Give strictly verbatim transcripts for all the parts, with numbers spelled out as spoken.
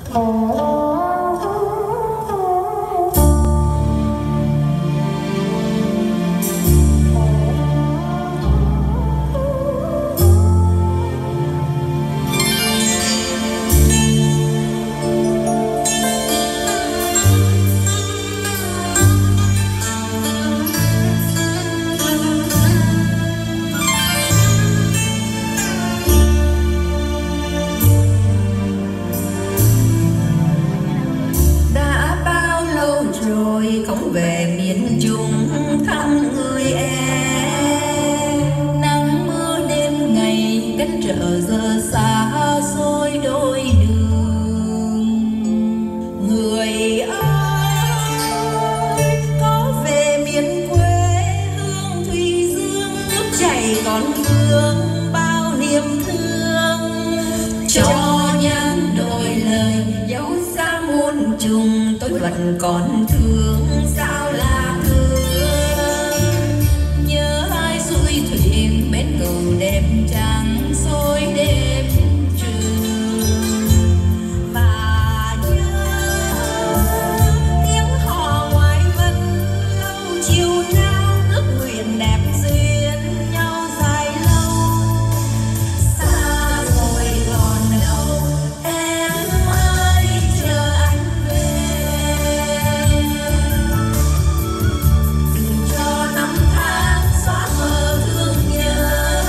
không về miền Trung thăm người em, nắng mưa đêm ngày cách trở giờ xa xôi đôi đường. Người ơi có về miền quê hương Thủy Dương, nước chảy còn vương bao niềm thương, cho nhắn đôi lời dấu xa muôn trùng tôi vẫn còn thương sao là thương. Nhớ hai xuôi thuyền bên cầu đẹp trắng xôi đêm trường, và nhớ tiếng hò ngoài vân lâu chiều nào ước nguyện đẹp duyên nhau dài lâu. Xa rồi còn đâu em ơi chờ anh về, đừng cho năm tháng xóa mờ thương nhớ.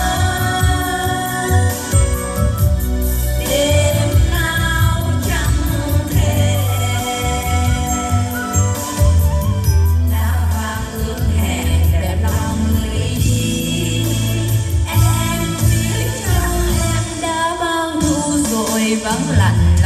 Đêm nào chẳng thể đã vang ước hẹn đẹp lòng người đi. Em biết rằng em đã bao thu rồi vắng lặng